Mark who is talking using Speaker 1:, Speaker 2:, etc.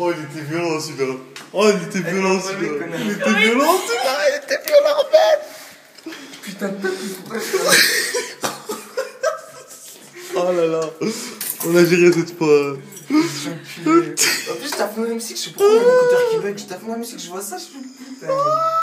Speaker 1: Oh, il était violent celui-là. Oh, il était violent celui-là. Il était violent celui-là. Il était violent, mec.
Speaker 2: Putain de tête,
Speaker 1: Oh là là. On a géré cette fois.
Speaker 2: En plus, je tape la musique, je sais pas pourquoi il y a l'écouteur qui bug. Je tape la musique, je vois ça, je fais putain.